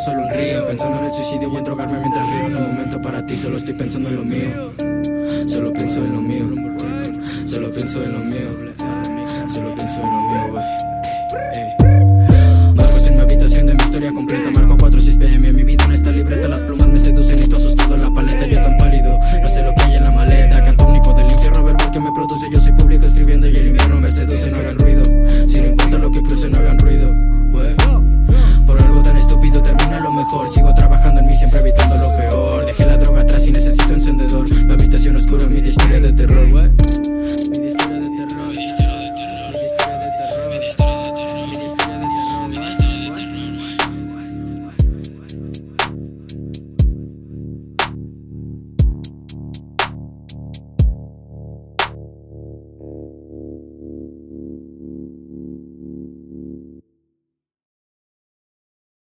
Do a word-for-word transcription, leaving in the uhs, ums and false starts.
solo un río. Pensando en el suicidio o en drogarme mientras río. En el momento para ti solo estoy pensando en lo mío.